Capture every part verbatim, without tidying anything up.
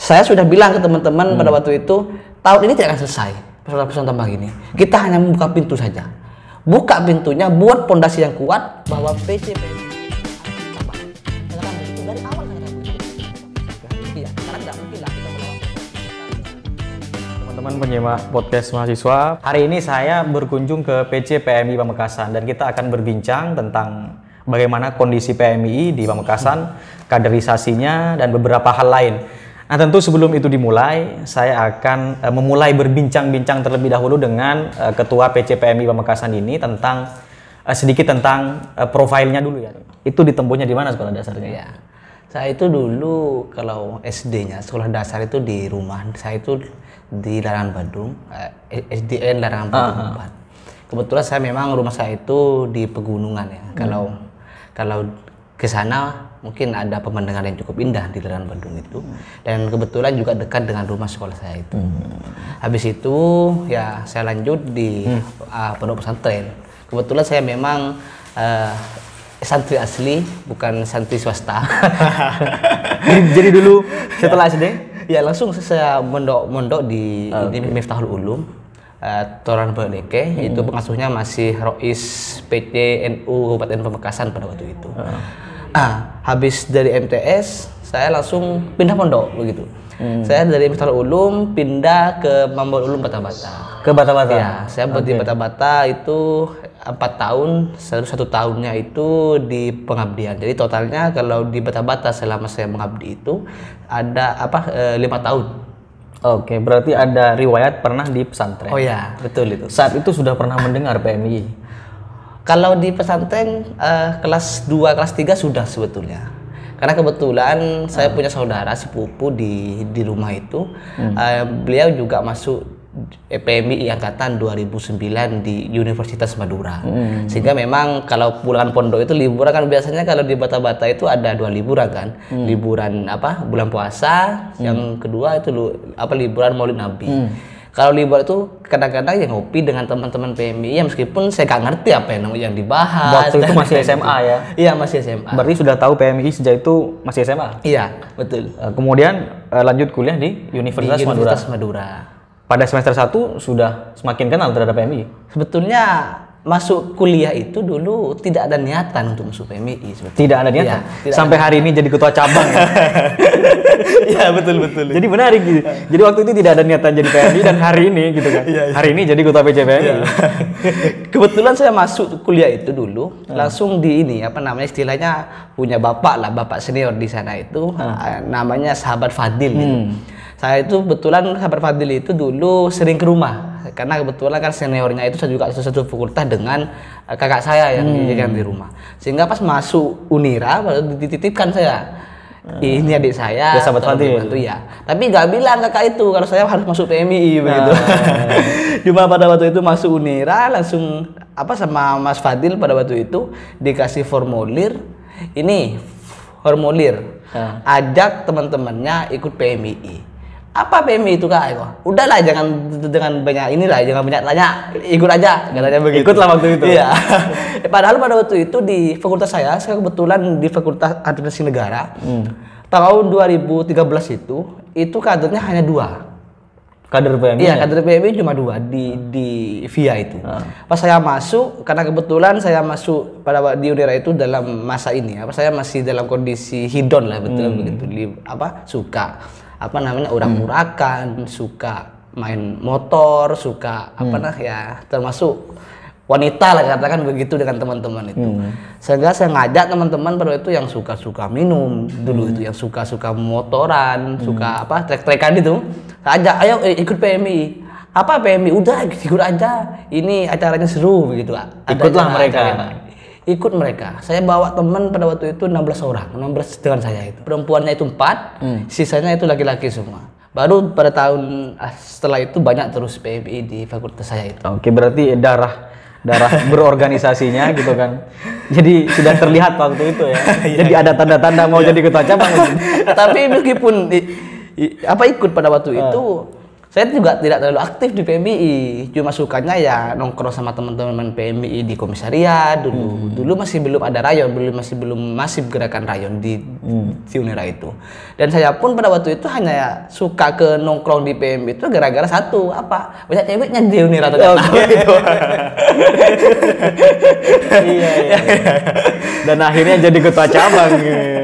saya sudah bilang ke teman-teman hmm. pada waktu itu, tahun ini tidak akan selesai persoalan-persoalan tambang ini. Kita hanya membuka pintu saja. Buka pintunya, buat pondasi yang kuat bahwa P C P M I tambang. Katakan begitu dari awal katakan begitu. Iya, karena tidak mungkin lah kita melawan. Teman-teman penyimak podcast mahasiswa, hari ini saya berkunjung ke P C P M I Pamekasan dan kita akan berbincang tentang bagaimana kondisi P M I di Pamekasan, kaderisasinya, dan beberapa hal lain. Nah, tentu sebelum itu dimulai, saya akan uh, memulai berbincang-bincang terlebih dahulu dengan uh, Ketua P C P M I Pamekasan ini tentang uh, sedikit tentang uh, profilnya dulu ya. Itu ditempuhnya di mana sekolah dasarnya? Ya. Saya itu dulu kalau S D-nya sekolah dasar itu di rumah. Saya itu di Larangan Badung, uh, S D N Larangan Badung uh -huh. Kebetulan saya memang rumah saya itu di pegunungan ya. Hmm. Kalau kalau ke sana mungkin ada pemandangan yang cukup indah di Larangan Badung itu, dan kebetulan juga dekat dengan rumah sekolah saya itu. Hmm. Habis itu ya saya lanjut di hmm. uh, pondok pesantren. Kebetulan saya memang uh, santri asli, bukan santri swasta. Jadi dulu setelah S D ya langsung saya mondok-mondok di, okay. di Miftahul Ulum. Uh, Toran Berdeke, hmm. itu pengasuhnya masih Rois P C N U Kabupaten Pamekasan pada waktu itu. Uh. Ah, habis dari M T S saya langsung pindah pondok begitu. Hmm. Saya dari Miftahul Ulum pindah ke Mambul Ulum Bata-Bata. Ke Bata-Bata. Ya, saya okay. di Bata-Bata itu empat tahun, satu satu tahunnya itu di pengabdian. Jadi totalnya kalau di Bata-Bata selama saya mengabdi itu ada apa e, lima tahun. Oke, berarti ada riwayat pernah di pesantren. Oh ya, betul itu. Saat itu sudah pernah mendengar P M I? Kalau di pesantren uh, kelas dua, kelas tiga sudah sebetulnya. Karena kebetulan hmm. saya punya saudara sepupu di di rumah itu. Hmm. Uh, beliau juga masuk P M I angkatan dua ribu sembilan di Universitas Madura. Hmm. Sehingga memang kalau pulang pondok itu liburan kan biasanya kalau di Bata-Bata itu ada dua liburan kan. Hmm. Liburan apa? Bulan puasa, hmm. yang kedua itu apa liburan Maulid Nabi. Hmm. Kalau liburan itu kadang-kadang yang ngopi dengan teman-teman P M I ya, meskipun saya nggak ngerti apa yang yang dibahas. Waktu itu masih S M A ya? Iya, masih S M A. Berarti sudah tahu P M I sejak itu masih S M A? Iya, betul. Kemudian lanjut kuliah di Universitas, di Universitas Madura. Madura. Pada semester satu sudah semakin kenal terhadap P M I? Sebetulnya masuk kuliah itu dulu tidak ada niatan untuk masuk P M I sebetulnya. Tidak ada niatan? Ya, sampai hari ini jadi ketua cabang ya? Iya, betul-betul. Jadi menarik gitu. Jadi waktu itu tidak ada niatan jadi P M I dan hari ini gitu kan? Ya, ya. Hari ini jadi ketua P C P M I. Ya. Kebetulan saya masuk kuliah itu dulu, hmm. langsung di ini, apa namanya istilahnya, punya bapak lah, bapak senior di sana itu, hmm. namanya sahabat Fadil hmm. gitu. Saya itu kebetulan sahabat Fadil itu dulu sering ke rumah karena kebetulan kan seniornya itu saya juga satu fakultas dengan kakak saya yang hmm. di, di rumah. Sehingga pas masuk Unira baru dititipkan saya. Hmm. Ini adik saya, sahabat Fadil itu ya. Tapi nggak bilang kakak itu kalau saya harus masuk P M I begitu. Hmm. Cuma pada waktu itu masuk Unira langsung apa sama Mas Fadil pada waktu itu dikasih formulir. Ini formulir. Hmm. Ajak teman-temannya ikut P M I. Apa P M I itu kak? Udahlah jangan dengan banyak inilah, jangan banyak tanya, ikut aja katanya begitu. Ikutlah waktu itu. Iya. Padahal pada waktu itu di fakultas saya, saya kebetulan di Fakultas Administrasi Negara. Hmm. Tahun dua ribu tiga belas itu, itu kadernya hanya dua. Kader P M I? Iya, kader P M I cuma dua di di V I A itu. Hmm. Pas saya masuk, karena kebetulan saya masuk pada di Unira itu dalam masa ini, apa saya masih dalam kondisi hidon lah betul hmm. begitu, di, apa suka. apa namanya urak-urakan, hmm. suka main motor, suka hmm. apa nah ya termasuk wanita lah katakan begitu dengan teman-teman itu. Hmm. Sehingga saya ngajak teman-teman pada itu yang suka-suka minum dulu hmm. itu, yang suka-suka motoran, hmm. suka apa trek-trekan itu. Saya ajak, ayo eh, ikut P M I. Apa P M I? Udah ikut aja. Ini acaranya seru begitu. Ikutlah mereka. Acaranya. Ikut mereka. Saya bawa teman pada waktu itu enam belas orang, enam belas dengan saya itu. Perempuannya itu empat, hmm. sisanya itu laki-laki semua. Baru pada tahun setelah itu banyak terus P M I di fakultas saya itu. Oke, berarti darah darah berorganisasinya gitu kan. Jadi sudah terlihat waktu itu ya. Jadi ada tanda-tanda mau jadi ketua cabang. Tapi meskipun i, i, apa ikut pada waktu uh. itu Saya juga tidak terlalu aktif di P M I I, cuma sukanya ya nongkrong sama teman-teman P M I I di komisariat dulu. Hmm. Dulu masih belum ada rayon, belum masih belum masif gerakan rayon di, hmm. di Unira itu. Dan saya pun pada waktu itu hanya ya suka ke nongkrong di P M I I itu gara-gara satu, apa? Banyak ceweknya di Unira ternyata. Oh, gitu. Iya, iya. Dan akhirnya jadi ketua cabang.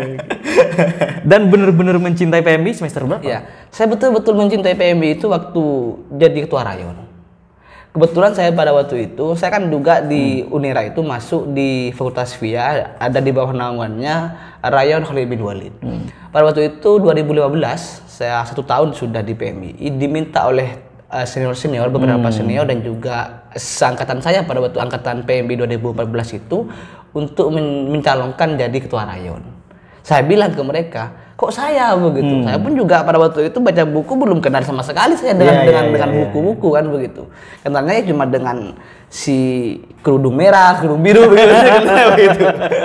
Dan benar-benar mencintai P M I I semester berapa? Ya, saya betul-betul mencintai P M I I itu waktu jadi ketua rayon. Kebetulan saya pada waktu itu, saya kan juga di hmm. Unira itu masuk di Fakultas Via, ada di bawah naungannya Rayon Khalid bin Walid. Hmm. Pada waktu itu dua ribu lima belas, saya satu tahun sudah di P M I I, diminta oleh senior-senior, uh, beberapa hmm. senior dan juga seangkatan saya pada waktu angkatan P M I I dua ribu empat belas itu untuk men mencalonkan jadi ketua rayon. Saya bilang ke mereka, kok saya begitu? Hmm. Saya pun juga pada waktu itu baca buku belum kenal sama sekali saya dengan yeah, dengan yeah, dengan buku-buku yeah, yeah. kan begitu. Kenalnya cuma dengan si kerudung merah, kerudung biru begitu. begitu.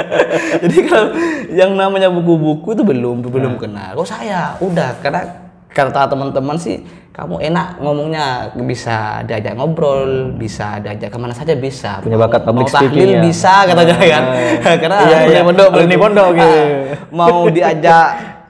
Jadi kalau yang namanya buku-buku itu belum belum nah. kenal. Kok saya udah karena kata teman-teman sih kamu enak ngomongnya, bisa diajak ngobrol, bisa diajak kemana saja bisa. Punya bakat public speaking ya. Bisa katanya kan. Uh, karena iya, iya. pondok, ini pondok gitu. Mau diajak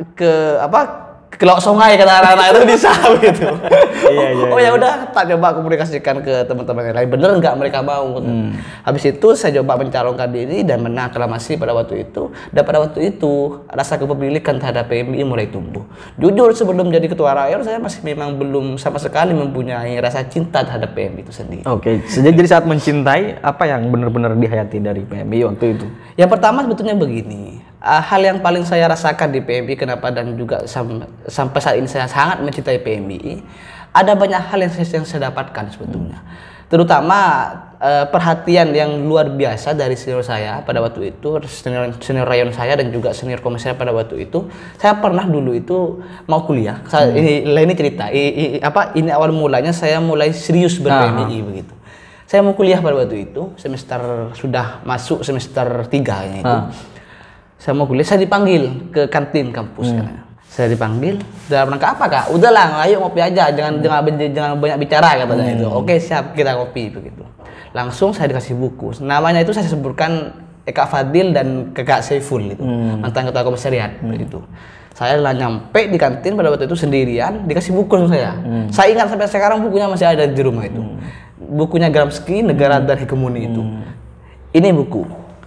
ke apa? Ke laut sungai kata anak-anak itu bisa gitu. iya, iya, oh ya udah, tak coba komunikasikan ke teman-teman yang lain. Bener nggak mereka mau? Hmm. Habis itu saya coba mencalonkan diri dan menang aklamasi pada waktu itu. Dan pada waktu itu rasa kepemilikan terhadap P M I I mulai tumbuh. Jujur sebelum jadi ketua rayon saya masih memang belum sama sekali mempunyai rasa cinta terhadap P M I I itu sendiri. Oke, okay. Jadi saat mencintai apa yang benar-benar dihayati dari P M I I waktu itu? Yang pertama sebetulnya begini. Uh, hal yang paling saya rasakan di P M I I kenapa dan juga sam sampai saat ini saya sangat mencintai P M I I, ada banyak hal yang saya, yang saya dapatkan sebetulnya. Hmm. Terutama uh, perhatian yang luar biasa dari senior saya pada waktu itu, senior, senior rayon saya dan juga senior komisaris pada waktu itu. Saya pernah dulu itu mau kuliah. Saya, hmm. ini, ini cerita, I, I, apa ini awal mulanya saya mulai serius ber-P M I I begitu. Saya mau kuliah pada waktu itu, semester sudah masuk semester tiga itu. Hmm. Saya mau kuliah, saya dipanggil ke kantin kampus. Hmm. Kan. Saya dipanggil, dalam rangka apa kak? Udahlah, ayo ngopi aja, jangan hmm. jangan, jangan banyak bicara katanya hmm. itu. Oke siap, kita ngopi begitu. Langsung saya dikasih buku. Namanya itu saya sebutkan Kak Fadil dan Kak Saiful itu, hmm. mantan ketua komisariat hmm. begitu. Saya lah nyampe di kantin pada waktu itu sendirian, dikasih buku sama saya. Hmm. Saya ingat sampai sekarang bukunya masih ada di rumah itu. Hmm. Bukunya Gramsci, Negara hmm. dan Hegemoni itu. Hmm. Ini buku.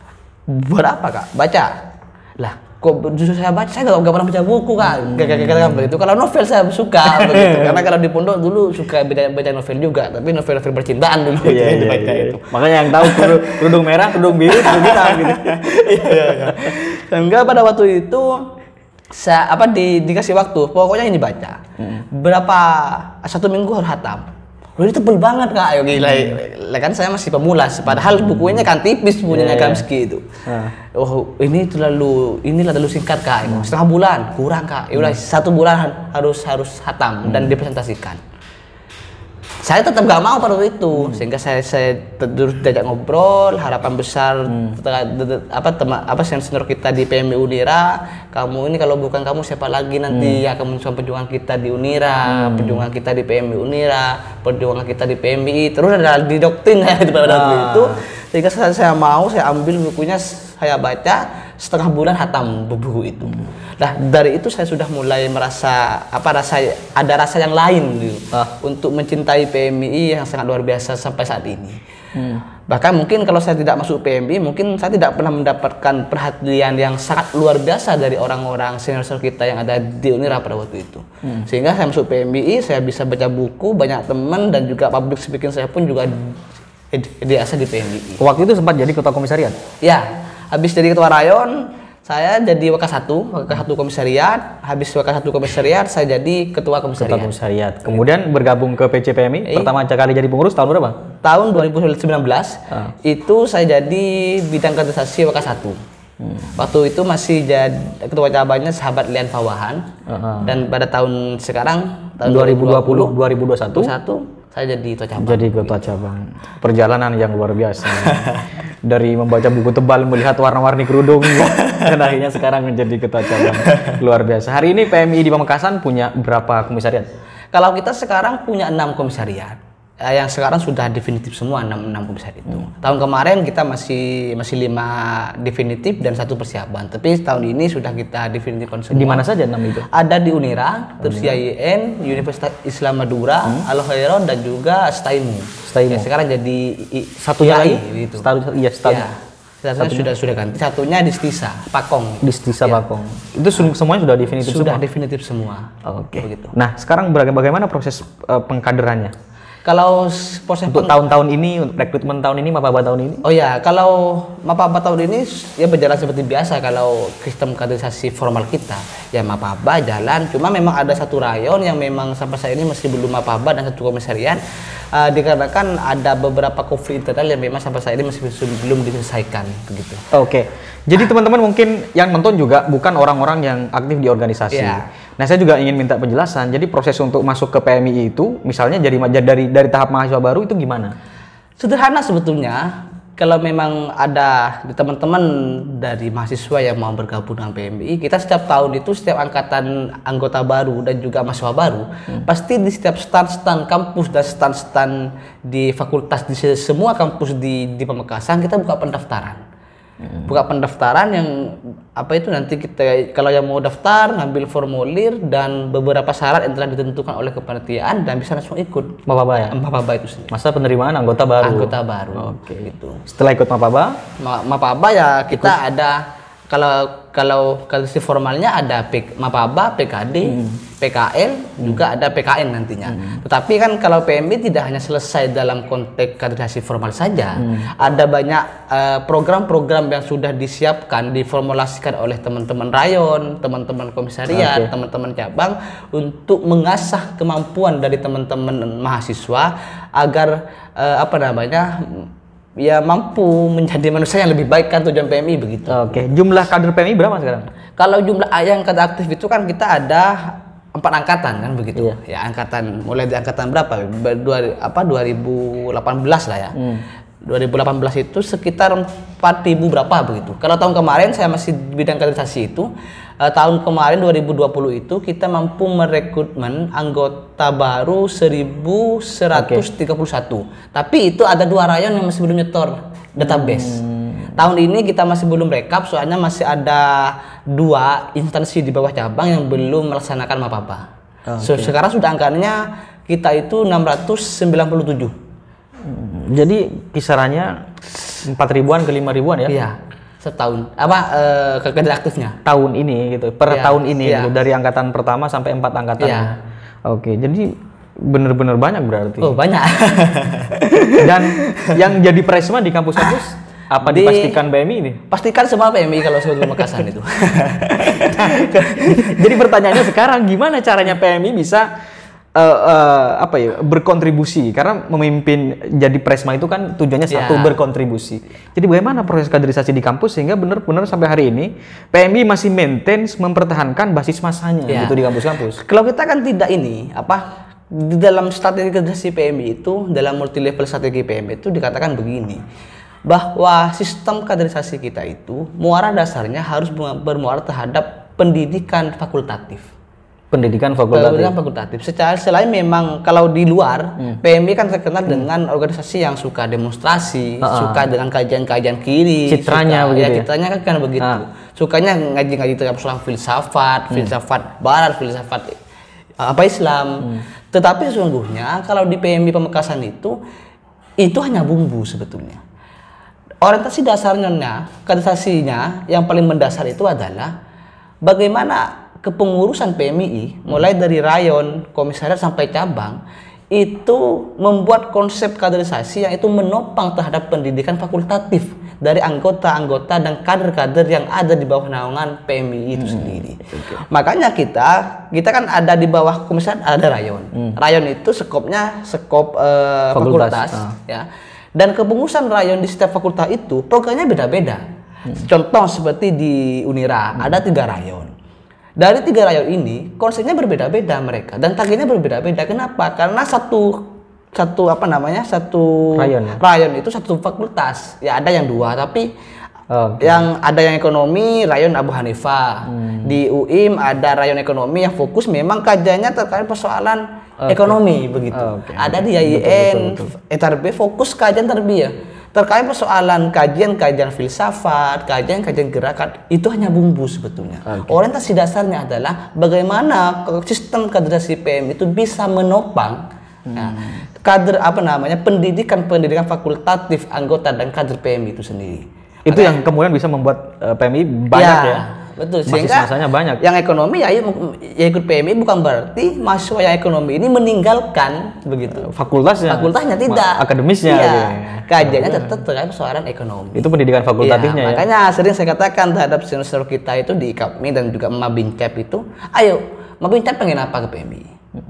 Buat apa kak? Baca. Lah, kok justru saya baca, saya gak, gak pernah baca buku kak, kira-kira hmm. begitu. Kalau novel saya suka begitu, karena kalau di pondok dulu suka baca, baca novel juga, tapi novel-novel percintaan dulu iya, iya, dibaca iya, itu. Makanya yang tahu kerudung merah, kerudung biru, kerudung hitam gitu. Iya, iya. Sehingga pada waktu itu saya apa di, dikasih waktu, pokoknya ini baca. Hmm. Berapa satu minggu harus hatam. Loh, ini tebel banget kak, ayo gila, hmm. kan saya masih pemula, padahal bukunya kan tipis punya yeah, Gramsci itu. Uh. Oh ini terlalu, ini terlalu singkat kak, hmm. setengah bulan kurang kak, ya udah hmm. satu bulan harus harus hatam hmm. dan dipresentasikan. Saya tetap gak mau pada waktu itu, hmm. sehingga saya saya terus diajak ngobrol, harapan besar hmm. apa tema, apa senior kita di P M I Unira, kamu ini kalau bukan kamu siapa lagi nanti hmm. akan mencoba perjuangan kita di Unira, hmm. perjuangan kita di P M I Unira, perjuangan kita di P M I I, terus ada didoktrin saya pada waktu ah. itu, sehingga saya, saya mau saya ambil bukunya, saya baca setengah bulan hatam buku itu. Hmm. Nah dari itu saya sudah mulai merasa apa rasa ada rasa yang lain gitu, ah. untuk mencintai P M I I yang sangat luar biasa sampai saat ini. Hmm. Bahkan mungkin kalau saya tidak masuk P M I I, mungkin saya tidak pernah mendapatkan perhatian yang sangat luar biasa dari orang-orang senior-senior kita yang ada di Unira pada waktu itu. Hmm. Sehingga saya masuk P M I I, saya bisa baca buku, banyak teman dan juga public speaking saya pun juga diasah di P M I I. Waktu itu sempat jadi ketua komisariat? Ya, habis jadi ketua rayon, saya jadi W K satu, W K satu komisariat. Habis W K satu komisariat, saya jadi ketua komisariat. Ketua komisariat. Kemudian bergabung ke P C P M I. I. Pertama kali jadi pengurus tahun berapa? Tahun dua ribu sembilan belas. Ah. Itu saya jadi bidang kaderisasi W K satu. Hmm. Waktu itu masih jadi ketua cabangnya sahabat Lian Fawahan. Uh -huh. Dan pada tahun sekarang tahun dua ribu dua puluh dua ribu dua puluh satu saya jadi ketua cabang. Jadi ketua cabang. Perjalanan yang luar biasa. Dari membaca buku tebal, melihat warna-warni kerudung. Dan akhirnya sekarang menjadi ketua cabang. Luar biasa. Hari ini P M I di Pamekasan punya berapa komisariat? Kalau kita sekarang punya enam komisariat. Eh, yang sekarang sudah definitif semua enam enam komisariat itu. Hmm. Tahun kemarin kita masih masih lima definitif dan satu persiapan. Tapi tahun ini sudah kita definitifkan semua. Di mana saja enam itu? Ada di Unira, terus Y I N, Universitas Islam Madura, hmm. Al Khairon dan juga Staimu. Staimu. Ya, sekarang jadi satunya lagi gitu. Satu iya, satunya. Ya. Satunya sudah sudah ganti. Satunya di Stisa, Pakong. Di Stisa ya. Pakong. Itu semuanya sudah definitif sudah semua. definitif semua. Oke. Okay. Nah, sekarang bagaimana proses uh, pengkaderannya? Kalau proses untuk tahun-tahun ini, untuk rekrutmen tahun ini, Mapaba tahun ini? Oh ya, kalau Mapaba tahun ini ya berjalan seperti biasa. Kalau sistem kaderisasi formal kita, ya Mapaba jalan. Cuma memang ada satu rayon yang memang sampai saat ini masih belum Mapaba dan satu komisariat. Uh, dikarenakan ada beberapa konflik internal yang memang sampai saat ini masih belum diselesaikan begitu. Oke. Okay. Jadi teman-teman mungkin yang nonton juga bukan orang-orang yang aktif di organisasi. Yeah. Nah, saya juga ingin minta penjelasan. Jadi proses untuk masuk ke P M I itu, misalnya jadi dari dari tahap mahasiswa baru itu gimana? Sederhana sebetulnya. Kalau memang ada teman-teman dari mahasiswa yang mau bergabung dengan P M I, kita setiap tahun itu setiap angkatan anggota baru dan juga mahasiswa baru, hmm. pasti di setiap stand-stand kampus dan stand-stand di fakultas di semua kampus di di Pamekasan kita buka pendaftaran. Hmm. Buka pendaftaran yang apa itu nanti kita kalau yang mau daftar ngambil formulir dan beberapa syarat yang telah ditentukan oleh kepanitiaan dan bisa langsung ikut Mapaba ya. Mapaba itu sendiri. Masa penerimaan anggota baru. Anggota baru. Oke. Okay. Gitu. Setelah ikut Mapaba, Ma Mapaba ya kita ikut. Ada kalau kalau kaderisasi formalnya ada P Mapaba, P K D, hmm. P K L, hmm. juga ada P K N nantinya. Hmm. Tetapi kan kalau P M I tidak hanya selesai dalam konteks kaderisasi formal saja, hmm. ada banyak program-program uh, yang sudah disiapkan, diformulasikan oleh teman-teman rayon, teman-teman komisariat, okay. teman-teman cabang untuk mengasah kemampuan dari teman-teman mahasiswa agar uh, apa namanya ya mampu menjadi manusia yang lebih baik kan tujuan P M I begitu. Oke, jumlah kader P M I berapa sekarang? Kalau jumlah yang kader aktif itu kan kita ada empat angkatan kan begitu. Iya. Ya angkatan mulai di angkatan berapa? Dua apa dua ribu delapan belas lah ya. Hmm. dua ribu delapan belas itu sekitar empat ribu berapa begitu. Kalau tahun kemarin saya masih bidang kaderisasi itu. Uh, tahun kemarin dua ribu dua puluh itu kita mampu merekrutmen anggota baru seribu seratus tiga puluh satu. Okay. Tapi itu ada dua rayon yang masih belum nyetor database. Hmm. Tahun ini kita masih belum rekap soalnya masih ada dua instansi di bawah cabang yang belum melaksanakan Mapaba. Okay. So, sekarang sudah angkanya kita itu enam ratus sembilan puluh tujuh. Hmm. Jadi kisarannya empat ribuan ke lima ribuan ya? Iya. Setahun apa uh, kader aktifnya tahun ini gitu per ya, tahun ini ya. gitu, dari angkatan pertama sampai empat angkatan ya. Oke, jadi bener-bener banyak berarti. Oh banyak. Dan yang jadi presma di kampus-kampus apa di, dipastikan P M I ini? Pastikan semua P M I kalau sebelum Pamekasan itu. Jadi pertanyaannya sekarang gimana caranya P M I bisa Uh, uh, apa ya berkontribusi, karena memimpin jadi presma itu kan tujuannya satu, ya. Berkontribusi. Jadi bagaimana proses kaderisasi di kampus sehingga benar-benar sampai hari ini P M I masih maintain mempertahankan basis masanya, ya. Gitu di kampus-kampus. Kalau kita kan tidak ini apa di dalam strategi kaderisasi P M I itu, dalam multi level strategi P M I itu dikatakan begini, bahwa sistem kaderisasi kita itu muara dasarnya harus bermuara terhadap pendidikan fakultatif. Pendidikan fakultatif. Pendidikan fakultatif. Secara selain memang kalau di luar hmm. P M I kan terkenal hmm. dengan organisasi yang suka demonstrasi, uh -uh. suka dengan kajian-kajian kiri, citranya suka, begitu. Ya, citranya kan, kan begitu. Uh. Sukanya ngaji-ngaji tentang persoalan filsafat, hmm. filsafat barat, filsafat apa Islam. Hmm. Tetapi sesungguhnya kalau di P M I Pamekasan itu itu hanya bumbu sebetulnya. Orientasi dasarnya, kaderisasinya yang paling mendasar itu adalah bagaimana kepengurusan P M I mulai dari rayon, komisariat sampai cabang itu membuat konsep kaderisasi yang itu menopang terhadap pendidikan fakultatif dari anggota-anggota dan kader-kader yang ada di bawah naungan P M I itu hmm. sendiri. Okay. Makanya kita kita kan ada di bawah komisariat ada rayon. Hmm. Rayon itu skopnya skop uh, fakultas, fakultas ah. ya. Dan kepengurusan rayon di setiap fakultas itu programnya beda-beda. Hmm. Contoh seperti di Unira hmm. ada tiga rayon. Dari tiga rayon ini konsepnya berbeda-beda mereka dan targetnya berbeda-beda. Kenapa? Karena satu satu apa namanya satu rayon, ya? rayon itu satu fakultas. Ya ada yang dua, tapi Okay. Yang ada yang ekonomi, rayon Abu Hanifah. Hmm. Di U I M ada rayon ekonomi yang fokus memang kajiannya terkait persoalan okay. ekonomi begitu. Okay. Ada di I I N, E T R B fokus kajian tarbiyah terkait persoalan kajian-kajian filsafat, kajian-kajian gerakan itu hanya bumbu sebetulnya. Okay. Orientasi dasarnya adalah bagaimana sistem kaderisasi P M I itu bisa menopang hmm. ya, kader apa namanya pendidikan-pendidikan fakultatif anggota dan kader P M I itu sendiri. Itu Makanya, yang kemudian bisa membuat uh, P M I banyak ya. ya? Betul, sehingga banyak. Yang ekonomi ya, ya ikut P M I bukan berarti mahasiswa yang ekonomi ini meninggalkan begitu fakultasnya. Fakultasnya tidak. Akademisnya. Iya. Ya. Kajiannya tetap terkait persoalan ekonomi. Itu pendidikan fakultatifnya ya. Makanya sering saya katakan terhadap senior kita itu di I K A P M I dan juga Mabincap itu, ayo Mabincap pengen apa ke P M I?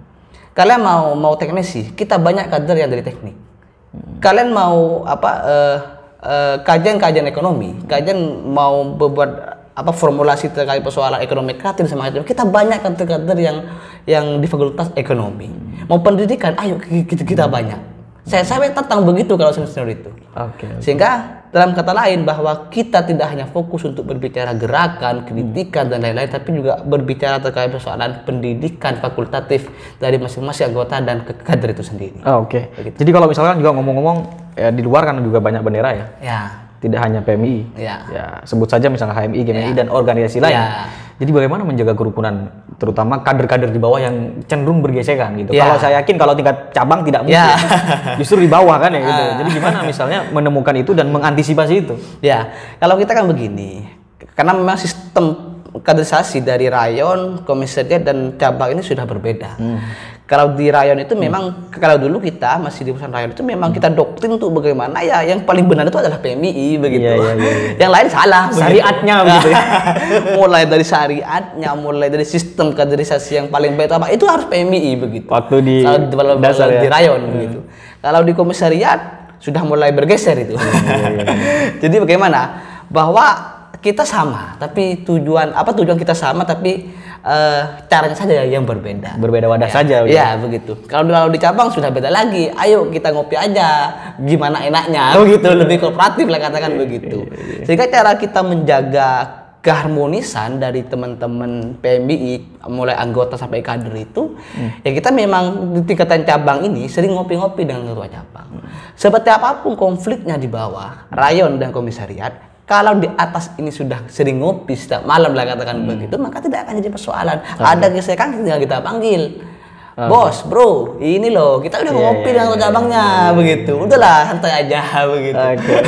Kalian mau mau teknisi, kita banyak kader yang dari teknik. Kalian mau apa uh, Uh, kajian-kajian ekonomi, kajian mau membuat apa formulasi terkait persoalan ekonomi kreatif sama itu, kita banyak kader-kader yang yang di fakultas ekonomi. Mau pendidikan, ayo kita, kita banyak. Saya saya tentang begitu kalau senior itu. Okay, okay. Sehingga dalam kata lain bahwa kita tidak hanya fokus untuk berbicara gerakan, kritikan dan lain-lain, tapi juga berbicara terkait persoalan pendidikan fakultatif dari masing-masing anggota dan kader itu sendiri. Oh, Oke. Okay. Jadi kalau misalkan juga ngomong-ngomong ya, di luar kan juga banyak bendera ya. Ya. Tidak hanya P M I. Ya. Ya, sebut saja misalnya H M I, G M I ya. Dan organisasi lain. Ya. Jadi bagaimana menjaga kerukunan terutama kader-kader di bawah yang cenderung bergesekan gitu. Ya. Kalau saya yakin kalau tingkat cabang tidak mungkin. Ya. Justru di bawah kan ya gitu. Jadi gimana misalnya menemukan itu dan mengantisipasi itu? Ya, kalau kita kan begini. Karena memang sistem kaderisasi dari rayon, komisariat dan cabang ini sudah berbeda. Hmm. Kalau di rayon itu memang hmm. kalau dulu kita masih di perusahaan rayon itu memang kita doktrin untuk bagaimana ya yang paling benar itu adalah P M I begitu. Yeah, yeah, yeah, yeah. Yang lain salah. Syariatnya begitu ya. Mulai dari syariatnya, mulai dari sistem kaderisasi yang paling baik apa itu harus P M I begitu. Waktu di kalau di, dasar di ya. rayon hmm. begitu. Kalau di komisariat sudah mulai bergeser itu. Yeah, yeah, yeah. Jadi bagaimana? Bahwa kita sama, tapi tujuan apa tujuan kita sama tapi Uh, caranya saja yang berbeda. Berbeda wadah ya, saja. Ya begitu. Kalau kalau di cabang sudah beda lagi. Ayo kita ngopi aja. Gimana enaknya? Begitu. Lebih kooperatif lah katakan begitu. Sehingga cara kita menjaga keharmonisan dari teman-teman P M I mulai anggota sampai kader itu, hmm. ya kita memang di tingkatan cabang ini sering ngopi-ngopi dengan ketua cabang. Hmm. Seperti apapun konfliknya di bawah rayon dan komisariat. Kalau di atas ini sudah sering ngopi setiap malam lah katakan hmm. begitu, maka tidak akan jadi persoalan. Okay. Ada gesekan tinggal kita panggil, okay. Bos, bro, ini loh kita udah yeah, ngopi dengan yeah, cabangnya yeah, yeah, begitu. Yeah. Udahlah santai aja begitu. Okay.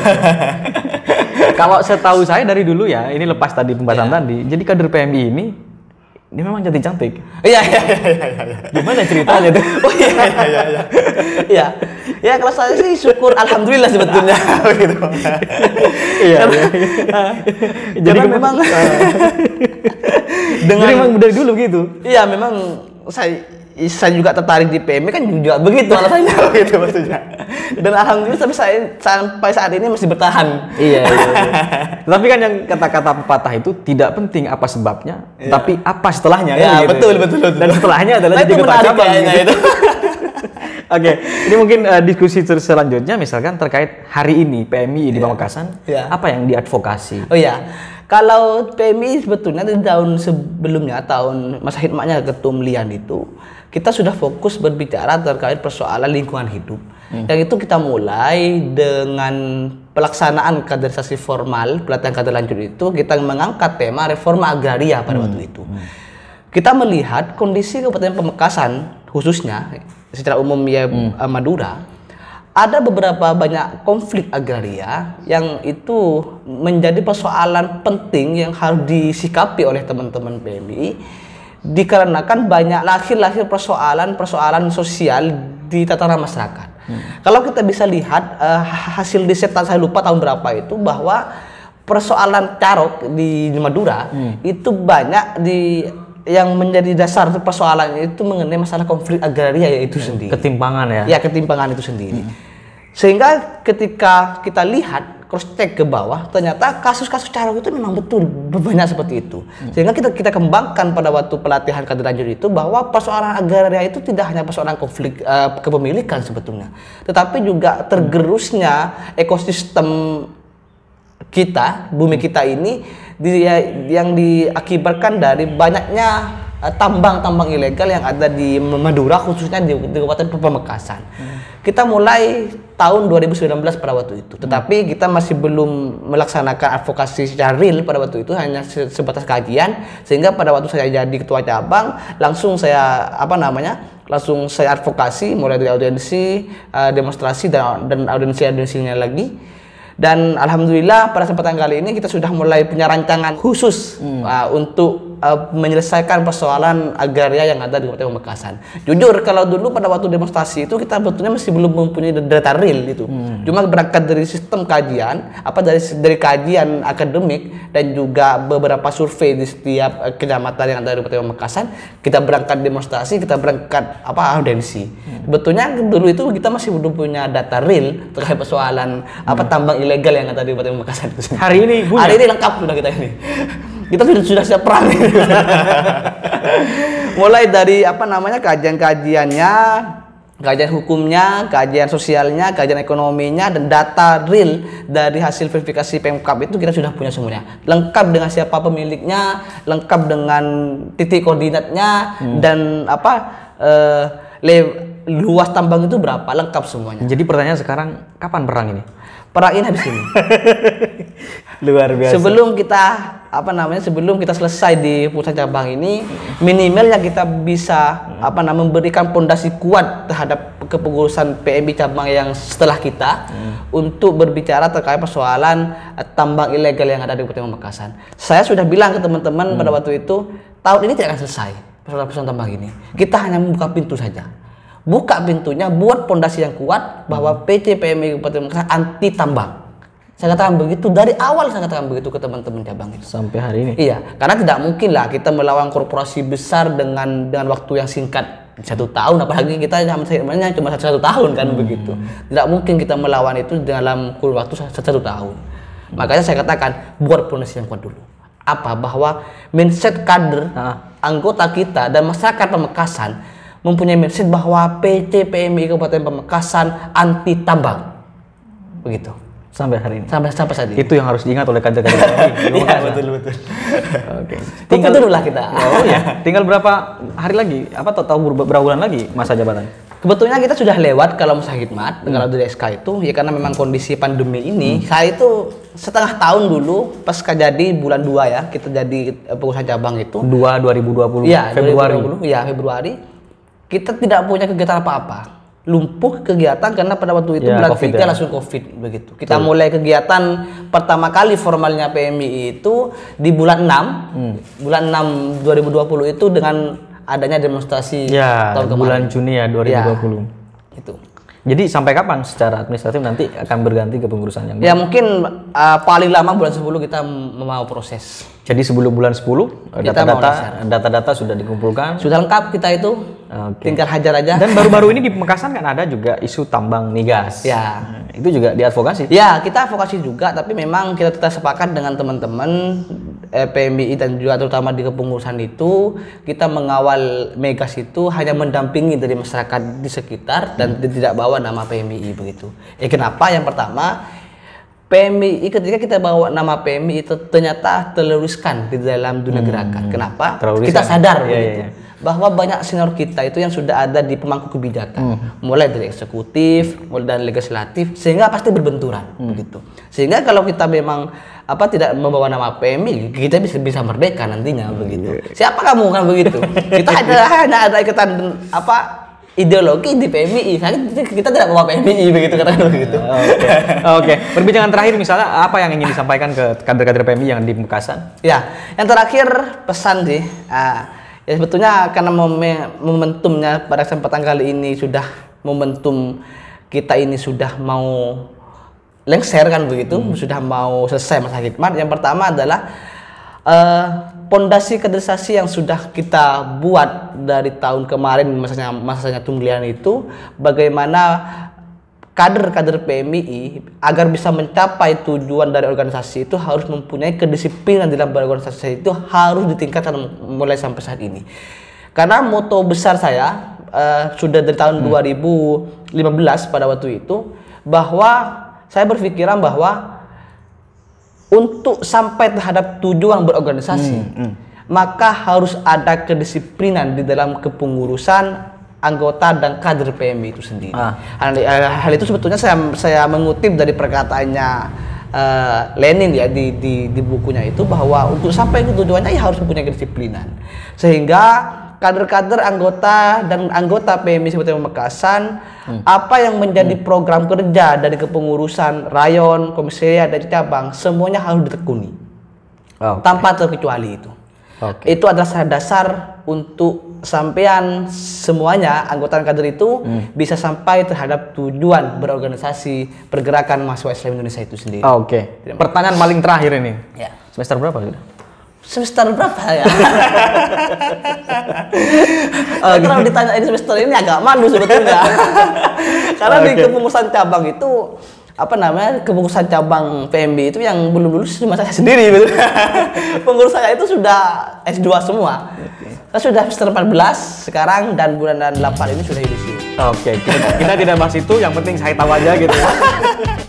Kalau setahu saya dari dulu ya, ini lepas tadi pembahasan yeah. tadi. Jadi kader P M I ini dia memang cantik-cantik. Iya iya iya iya. Gimana ceritanya tuh? Oh iya iya iya. Iya. Ya kalau saya sih syukur alhamdulillah sebetulnya begitu. Iya. Jadi memang dengan memang dari dulu gitu. Iya, memang saya saya juga tertarik di P M I kan juga begitu alasannya begitu maksudnya. Dan alhamdulillah sampai saya sampai saat ini masih bertahan. Iya, iya, iya. Tapi kan yang kata-kata pepatah itu tidak penting apa sebabnya, iya. tapi apa setelahnya ya, kan gitu. Betul, betul, betul. Dan setelahnya adalah nah, jadi ketua cabang gitu. Oke, okay. Ini mungkin uh, diskusi selanjutnya misalkan terkait hari ini P M I di Pamekasan, yeah. apa yang diadvokasi? Oh iya, kalau P M I sebetulnya di tahun sebelumnya, tahun masa hikmahnya Ketum Lian itu, kita sudah fokus berbicara terkait persoalan lingkungan hidup. Hmm. Yang itu kita mulai dengan pelaksanaan kaderisasi formal, pelatihan kader lanjut itu, kita mengangkat tema reforma agraria pada hmm. waktu itu. Hmm. Kita melihat kondisi Kabupaten Pamekasan khususnya, secara umum ya hmm. Madura, ada beberapa banyak konflik agraria yang itu menjadi persoalan penting yang harus disikapi oleh teman-teman P M I dikarenakan banyak lahir-lahir persoalan-persoalan sosial di tataran masyarakat. Hmm. Kalau kita bisa lihat uh, hasil riset saya lupa tahun berapa itu bahwa persoalan carok di Madura hmm. itu banyak di yang menjadi dasar persoalan itu mengenai masalah konflik agraria yaitu sendiri. Ketimpangan ya? Ya, ketimpangan itu sendiri. Hmm. Sehingga ketika kita lihat cross check ke bawah, ternyata kasus-kasus carok itu memang betul banyak seperti itu. Hmm. Sehingga kita kita kembangkan pada waktu pelatihan kader lanjut itu bahwa persoalan agraria itu tidak hanya persoalan konflik uh, kepemilikan sebetulnya, tetapi juga tergerusnya ekosistem kita, bumi kita ini di, yang diakibatkan dari banyaknya uh, tambang-tambang ilegal yang ada di Madura, khususnya di, di Kabupaten Pamekasan. Hmm. Kita mulai tahun dua ribu sembilan belas pada waktu itu, tetapi hmm. kita masih belum melaksanakan advokasi secara real pada waktu itu, hanya sebatas kajian, sehingga pada waktu saya jadi ketua cabang langsung saya apa namanya langsung saya advokasi mulai dari audiensi, uh, demonstrasi dan, dan audiensi-audiensinya lagi. Dan alhamdulillah pada kesempatan kali ini kita sudah mulai punya rancangan khusus hmm. uh, untuk uh, menyelesaikan persoalan agraria yang ada di Kabupaten Pamekasan. Jujur kalau dulu pada waktu demonstrasi itu kita betulnya masih belum mempunyai data real itu. Hmm. Cuma berangkat dari sistem kajian, apa dari dari kajian akademik dan juga beberapa survei di setiap uh, kecamatan yang ada di Kabupaten Pamekasan, kita berangkat demonstrasi, kita berangkat apa audiensi. Hmm. Betulnya dulu itu kita masih belum punya data real terkait persoalan hmm. apa tambang ilegal yang ada di Kabupaten Pamekasan. Hari ini punya? Hari ini lengkap sudah kita ini. Kita sudah sudah siap perang. Mulai dari apa namanya kajian-kajiannya, kajian hukumnya, kajian sosialnya, kajian ekonominya, dan data real dari hasil verifikasi Pemkab itu kita sudah punya semuanya. Lengkap dengan siapa pemiliknya, lengkap dengan titik koordinatnya hmm. dan apa uh, luas tambang itu berapa, lengkap semuanya. Jadi pertanyaan sekarang, kapan perang ini? Perang ini habis ini. Luar biasa. Sebelum kita apa namanya sebelum kita selesai di pusat cabang ini, minimalnya kita bisa hmm. apa namanya memberikan pondasi kuat terhadap kepengurusan P M I cabang yang setelah kita hmm. untuk berbicara terkait persoalan uh, tambang ilegal yang ada di Kabupaten Pamekasan. Saya sudah bilang ke teman-teman hmm. pada waktu itu, tahun ini tidak akan selesai persoalan-persoalan tambang ini. Kita hanya membuka pintu saja. Buka pintunya, buat pondasi yang kuat bahwa P C P M I Kabupaten Pamekasan anti tambang. Saya katakan begitu dari awal, saya katakan begitu ke teman-teman cabang itu. Sampai hari ini. Iya, karena tidak mungkin lah kita melawan korporasi besar dengan dengan waktu yang singkat satu tahun, apalagi kita sebenarnya cuma satu, satu tahun kan hmm. begitu. Tidak mungkin kita melawan itu dalam kurun waktu satu, satu tahun. Hmm. Makanya saya katakan buat pondasi yang kuat dulu. Apa bahwa mindset kader nah. anggota kita dan masyarakat Pamekasan mempunyai mindset bahwa P C P M I Kabupaten Pamekasan anti tambang, begitu. Sampai hari ini. Sampai sampai saat ini. Itu yang harus diingat oleh kader-kader P M I. Iya betul betul. Oke. Tinggal dulu lah kita. Oh ya. Tinggal berapa hari lagi? Apa tahu berapa bulan lagi masa jabatan? Kebetulan kita sudah lewat kalau masa khidmat, hmm. kalau dari S K itu ya karena memang kondisi pandemi ini, hmm. saya itu setengah tahun dulu pas jadi bulan dua ya kita jadi pengusaha cabang itu. dua dua ribu dua puluh. Ya, Februari. dua ribu dua puluh, ya Februari. Kita tidak punya kegiatan apa-apa. Lumpuh kegiatan karena pada waktu itu ya, bulan COVID tiga ya. langsung COVID begitu. Kita Betul. mulai kegiatan pertama kali formalnya P M I itu di bulan enam. Hmm. Bulan enam dua ribu dua puluh itu dengan adanya demonstrasi ya, tahun kemarin. Bulan Juni ya dua ribu dua puluh. Ya, itu. Jadi sampai kapan secara administratif nanti akan berganti kepengurusan yang baru? Ya mungkin uh, paling lama bulan sepuluh kita mau proses. Jadi sebelum bulan sepuluh data-data data-data sudah dikumpulkan. Sudah lengkap kita itu. Okay. Tinggal hajar aja. Dan baru-baru ini di Pamekasan kan ada juga isu tambang migas. Ya. Nah, itu juga diadvokasi. Ya, kita advokasi juga, tapi memang kita tetap sepakat dengan teman-teman eh, P M I dan juga terutama di kepengurusan itu, kita mengawal migas itu hanya mendampingi dari masyarakat di sekitar dan hmm. tidak bawa nama P M I begitu. Eh kenapa? Yang pertama, P M I ketika kita bawa nama P M I itu ternyata terluruskan di dalam dunia gerakan. Hmm. Kenapa? Kita sadar ya, begitu. Ya, ya. Bahwa banyak senior kita itu yang sudah ada di pemangku kebijakan, hmm. mulai dari eksekutif, mulai dari legislatif, sehingga pasti berbenturan, hmm. begitu. Sehingga kalau kita memang apa tidak membawa nama P M I, kita bisa bisa merdeka nantinya, hmm. begitu. Siapa kamu kan begitu? Kita ada hanya ada ikatan apa ideologi di P M I, kita tidak membawa P M I begitu katakan begitu. Oke, oke. Perbincangan terakhir misalnya apa yang ingin disampaikan ke kader-kader P M I yang di Pamekasan? Ya, yang terakhir pesan sih. Uh, Ya sebetulnya karena momentumnya pada kesempatan kali ini sudah momentum kita ini sudah mau lengser kan begitu, hmm. sudah mau selesai masa khidmat. Yang pertama adalah pondasi uh, kaderisasi yang sudah kita buat dari tahun kemarin masanya masanya Tunggelian itu, bagaimana kader-kader P M I agar bisa mencapai tujuan dari organisasi itu harus mempunyai kedisiplinan dalam berorganisasi itu harus ditingkatkan mulai sampai saat ini. Karena moto besar saya uh, sudah dari tahun hmm. dua ribu lima belas pada waktu itu bahwa saya berpikiran bahwa untuk sampai terhadap tujuan berorganisasi, hmm, hmm. maka harus ada kedisiplinan di dalam kepengurusan anggota dan kader P M I itu sendiri. Ah. Hal, hal itu sebetulnya saya saya mengutip dari perkataannya uh, Lenin ya di, di di bukunya itu, bahwa untuk sampai ke tujuannya ya harus mempunyai kedisiplinan. Sehingga kader-kader anggota dan anggota P M I Kabupaten Pamekasan, hmm. apa yang menjadi hmm. program kerja dari kepengurusan rayon, komisariat dan cabang, semuanya harus ditekuni. Okay. Tanpa terkecuali itu. Okay. Itu adalah dasar untuk sampean semuanya anggota dan kader itu hmm. bisa sampai terhadap tujuan berorganisasi pergerakan mahasiswa Islam Indonesia itu sendiri. Oh, Oke. Okay. Pertanyaan paling terakhir ini. Ya. Semester berapa sudah? Semester berapa ya? uh, kalau ditanya ini semester ini agak malu sebetulnya. Karena okay. di kepengurusan cabang itu apa namanya kepengurusan cabang P M B itu yang belum lulus cuma saya sendiri gitu. Pengurus saya itu sudah S dua semua. Okay. Saya sudah semester empat belas sekarang dan bulan delapan ini sudah yudisium. Oke, okay. kita, kita tidak bahas itu, yang penting saya tahu aja gitu.